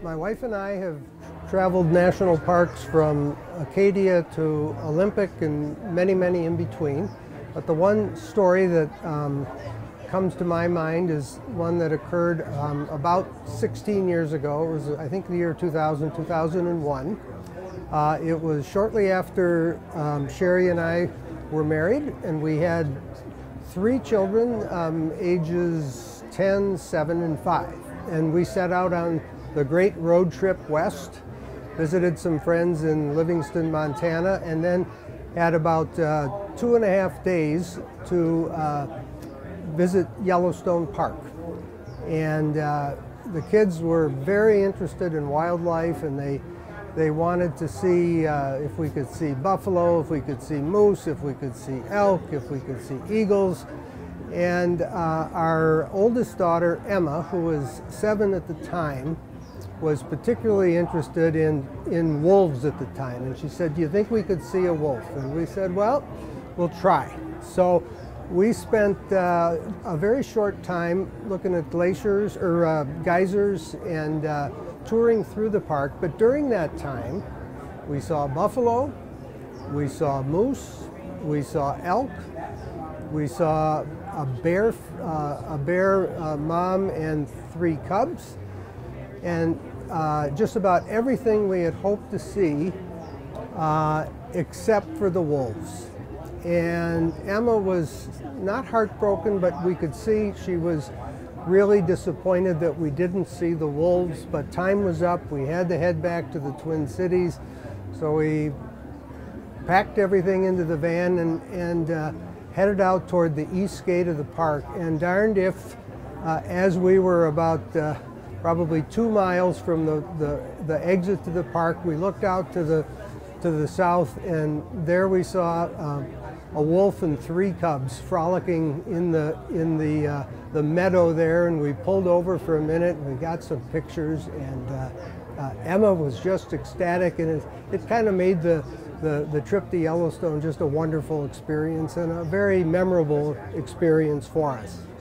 My wife and I have traveled national parks from Acadia to Olympic and many, many in between. But the one story that comes to my mind is one that occurred about 16 years ago. It was, I think, the year 2000, 2001. It was shortly after Sherry and I were married, and we had 3 children, ages 10, 7, and 5. And we set out on the great road trip west, visited some friends in Livingston, Montana, and then had about 2.5 days to visit Yellowstone Park. And the kids were very interested in wildlife, and they wanted to see if we could see buffalo, if we could see moose, if we could see elk, if we could see eagles. And our oldest daughter, Emma, who was 7 at the time, was particularly interested in wolves at the time. And she said, "Do you think we could see a wolf?" And we said, "Well, we'll try." So we spent a very short time looking at glaciers or geysers and touring through the park. But during that time, we saw buffalo, we saw moose, we saw elk, we saw a bear mom and 3 cubs, and just about everything we had hoped to see except for the wolves. And Emma was not heartbroken, but we could see she was really disappointed that we didn't see the wolves, but time was up. We had to head back to the Twin Cities, so we packed everything into the van and headed out toward the east gate of the park. And darned if, as we were about probably 2 miles from the exit to the park, we looked out to the south, and there we saw a wolf and 3 cubs frolicking in the meadow there. And we pulled over for a minute, and we got some pictures, and Emma was just ecstatic, and it kind of made the trip to Yellowstone just a wonderful experience and a very memorable experience for us.